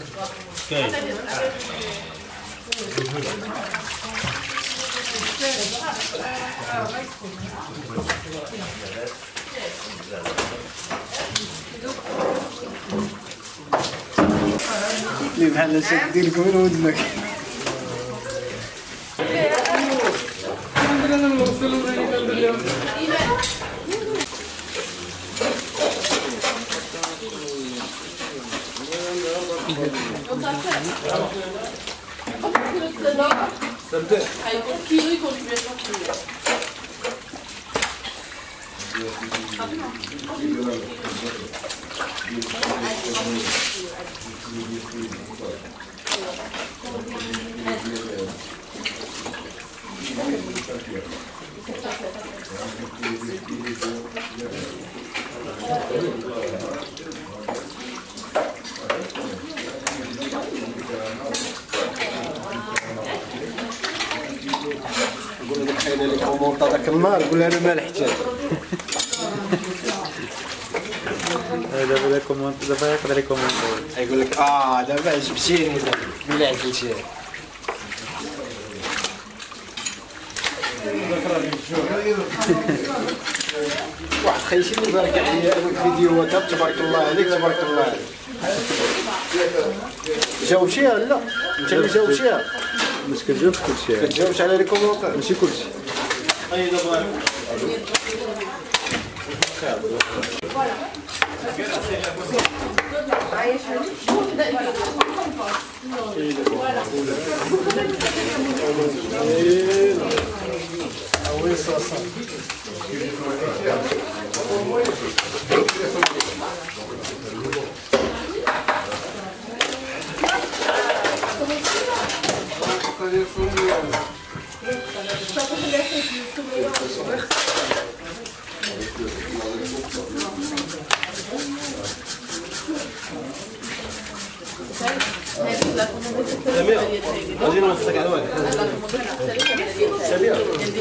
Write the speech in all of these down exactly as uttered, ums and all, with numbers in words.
اللي بحال شاد لكم ودنك. نقول لك حينا لك كومونطا داك النهار قول انا ما لحقتش دابا لي كومونت دابا يقدر يكومونت يقول لك اه دابا عجبتيني دابا ملي عزلتي واحد خيشي اللي بارك عليا الفيديوهات تبارك الله عليك تبارك الله عليك. جاوبتيها لا انت اللي جاوبتيها باش كتجاوبش كلشي كتجاوبش على لي كومونتير ماشي كلشي. غادي نوصلك على واحد سريع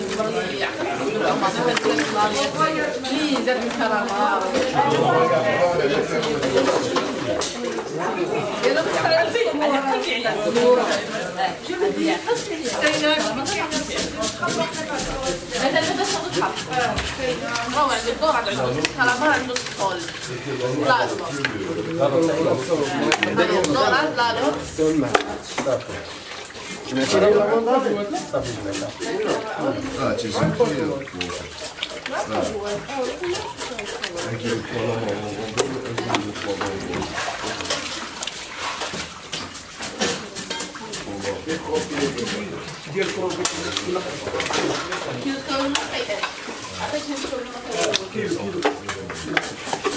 جمعتي لي المنظر صافي جمعتها اه تيجي ديال